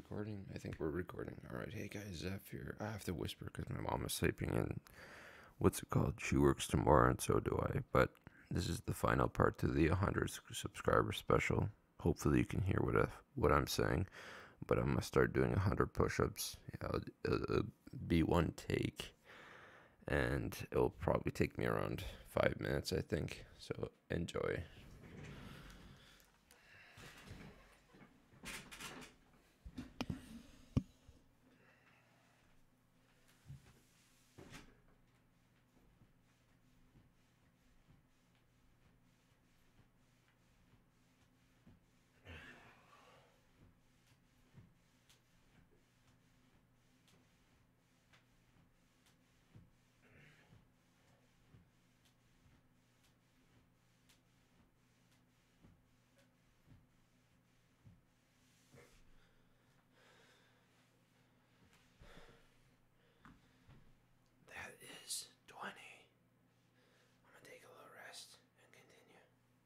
recording? I think we're recording. All right, hey guys, Zeph here. I have to whisper because my mom is sleeping, and what's it called? She works tomorrow, and so do I. But this is the final part to the 100 subscriber special. Hopefully, you can hear what I'm saying. But I'm gonna start doing 100 push-ups. Yeah, it'll be one take, and it'll probably take me around 5 minutes, I think. So enjoy. That is 20. I'm gonna take a little rest and continue.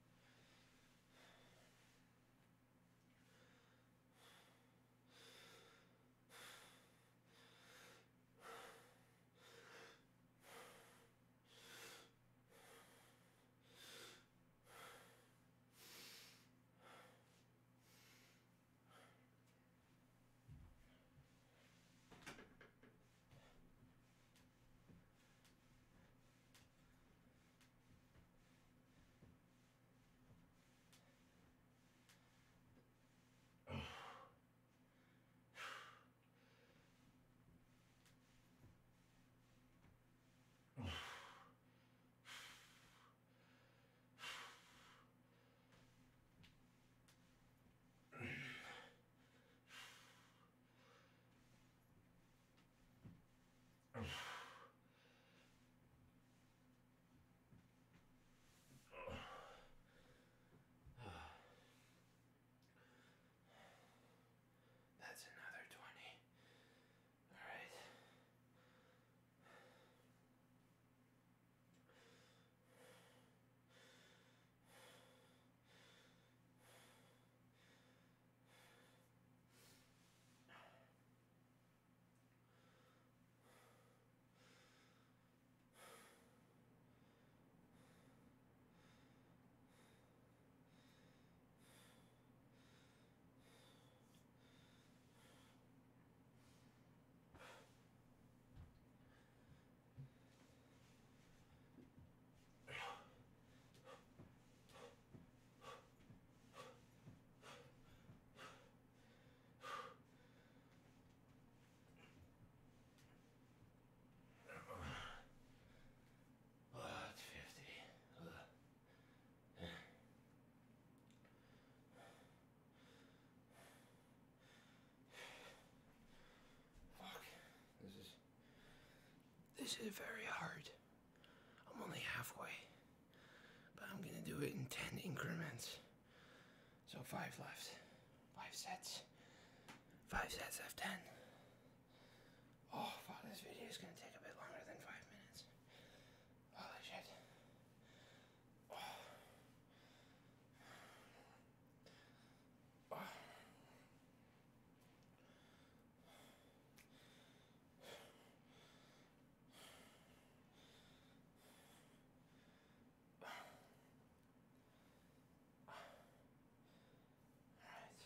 That's another 20. All right. It's 50. Fuck. This is very hard. I'm only halfway. But I'm gonna do it in 10 increments. So 5 left. 5 sets. 5 sets of 10. Oh fuck, this video is gonna take a bit longer than 5 minutes. Holy shit. Oh. Oh. Alright.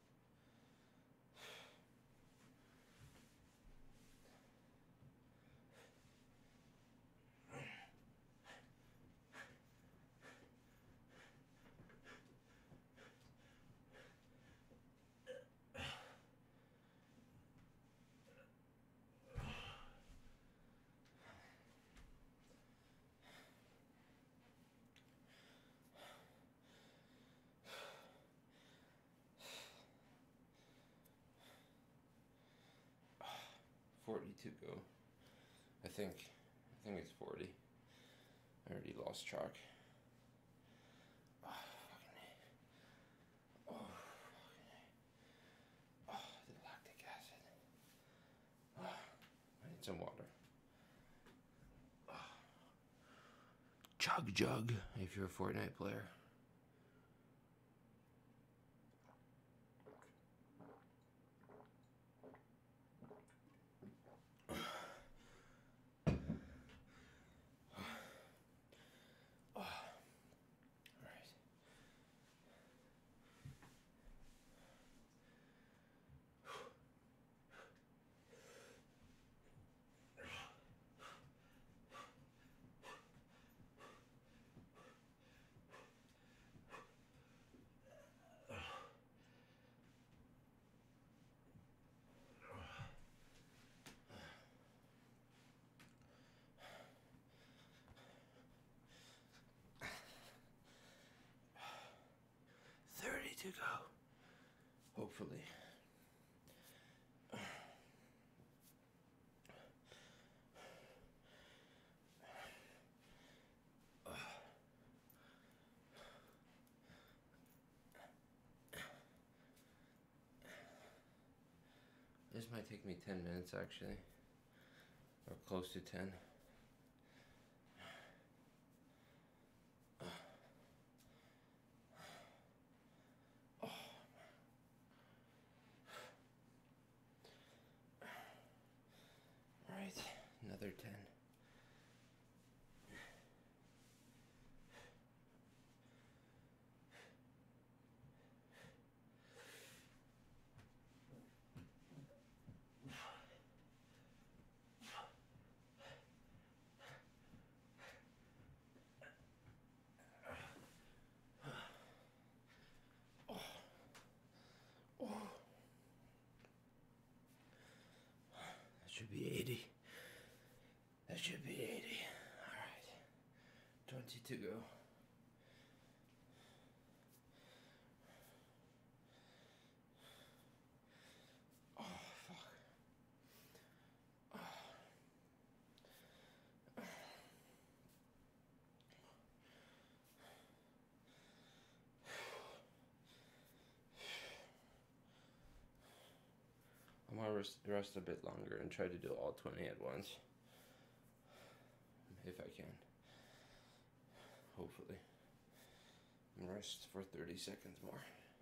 40 to go. I think it's 40. I already lost track. Oh, fucking A. Oh, fucking A. Oh, the lactic acid. Oh, I need some water. Oh. Chug jug if you're a Fortnite player. go. Hopefully. This might take me 10 minutes actually, or close to 10. Alright, another 10. That should be 80. That should be 80. Alright. 20 to go. Oh, fuck. I'm gonna rest a bit longer and try to do all 20 at once. If I can. Hopefully. I'm gonna rest for 30 seconds more.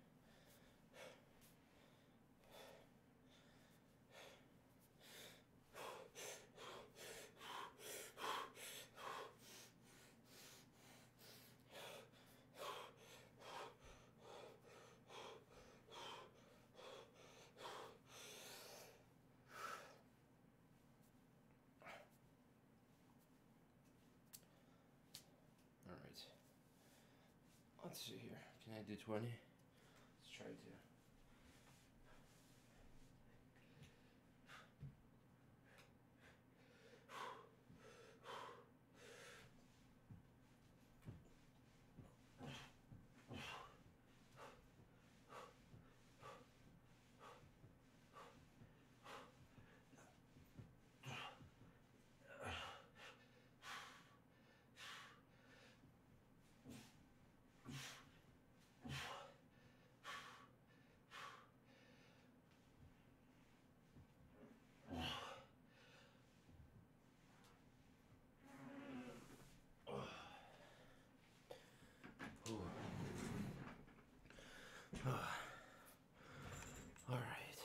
Alright. Let's see here. Can I do 20? Let's try to. Alright.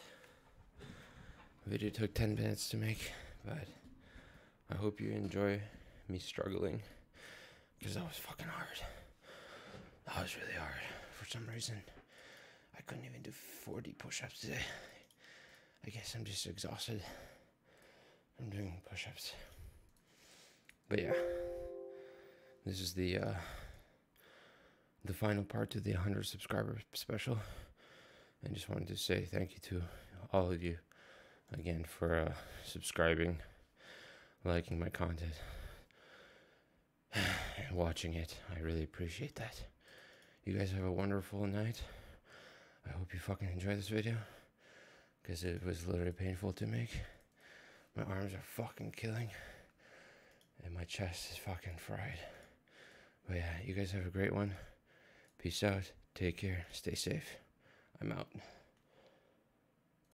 Video took 10 minutes to make, but I hope you enjoy me struggling, because that was fucking hard. That was really hard. For some reason, I couldn't even do 40 push-ups today. I guess I'm just exhausted from doing push-ups. But yeah, this is the final part to the 100 subscriber special. I just wanted to say thank you to all of you again for subscribing, liking my content, and watching it. I really appreciate that. You guys have a wonderful night. I hope you fucking enjoy this video, because it was literally painful to make. My arms are fucking killing, and my chest is fucking fried. But yeah, you guys have a great one. Peace out. Take care. Stay safe. I'm out.